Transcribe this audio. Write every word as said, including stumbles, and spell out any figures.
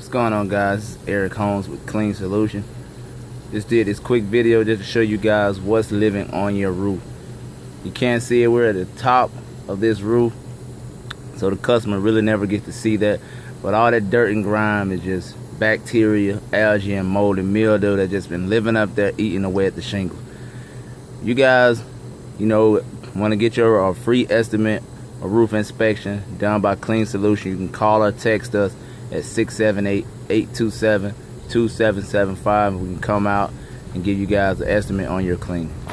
What's going on, guys? It's Eric Holmes with Clean Solution. Just did this quick video just to show you guys what's living on your roof. You can't see it, we're at the top of this roof, so the customer really never gets to see that, but all that dirt and grime is just bacteria, algae, and mold and mildew that just been living up there eating away at the shingles. You guys, you know, want to get your uh, free estimate or roof inspection done by Clean Solution, you can call or text us at six seven eight, eight two seven, two seven seven five. We can come out and give you guys an estimate on your clean.